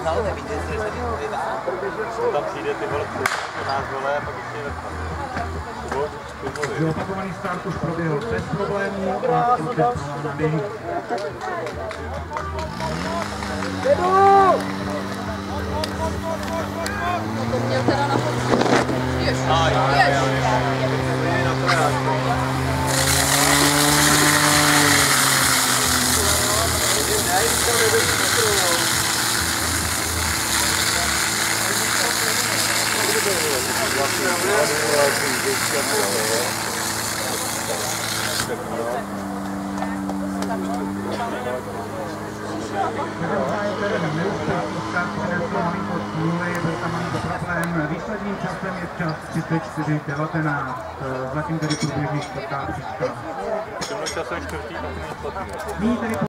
Tam přijde ty vole, nás vole a pak ještě vrtá. Opakovaný start už proběhl bez problémů a jsou testována běhy. To měl teda na fotku. Jež. Výsledným časem je čas 34:19, zatím tedy průběžný čtvrtá příčka. Časem čtvrtý, tak není špatný.